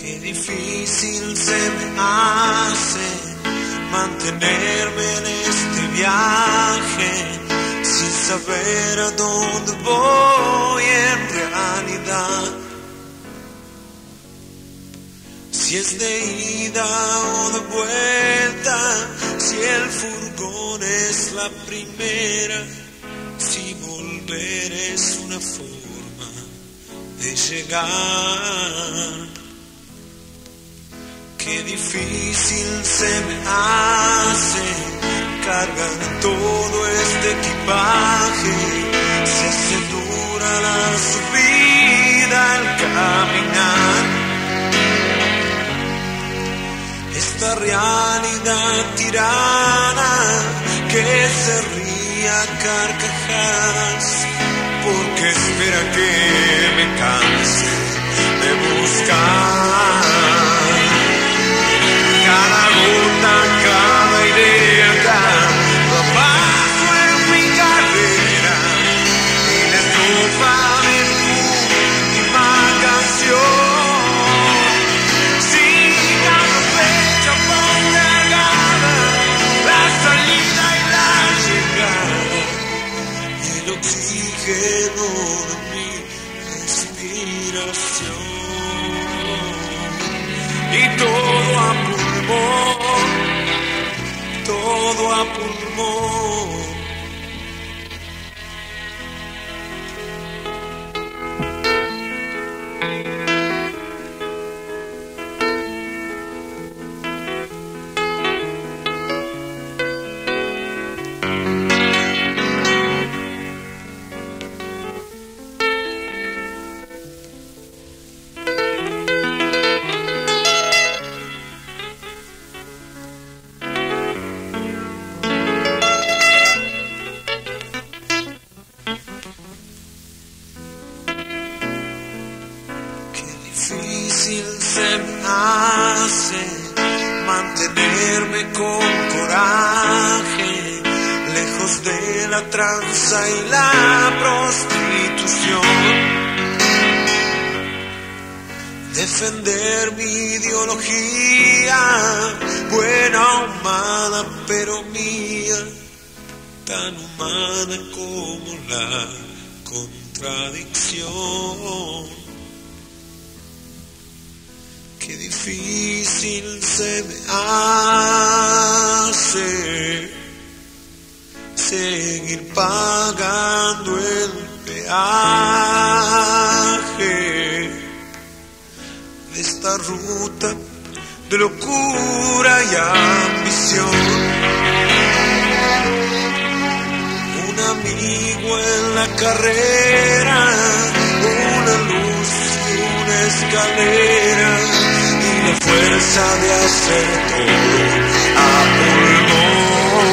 Qué difícil se me hace mantenerme en este viaje sin saber a dónde voy en realidad. Si es de ida o de vuelta, si el furgón es la primera, si volver es una forma de llegar. Qué difícil se me hace cargar todo este equipaje, se hace dura la subida al caminar. Esta realidad tirana que se ríe a carcajadas, porque espera que me canse de buscar. Cada gota, cada idea, cada paso en mi carrera y la estrofa de tu última canción. Siga la fecha postergada, la salida y la llegada, y el oxígeno de mi respiración. Y todo a pulmón, todo a pulmón. Difícil se me hace mantenerme con coraje, lejos de la tranza y la prostitución. Defender mi ideología, buena, humana, pero mía, tan humana como la contradicción. Qué difícil se me hace seguir pagando el peaje de esta ruta de locura y ambición. Un amigo en la carrera, una luz y una escalera, la fuerza de hacer todo a pulmón.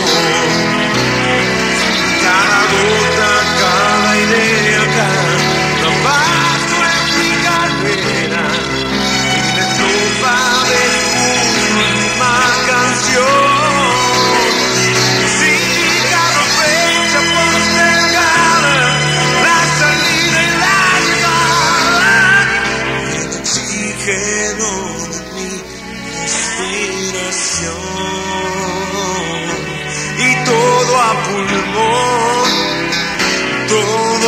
Cada gota, cada idea, cada paso en mi carrera y la estrofa de tu última canción. Siga la fecha postergada, la salida y la llegada, y el oxígeno y todo a pulmón, todo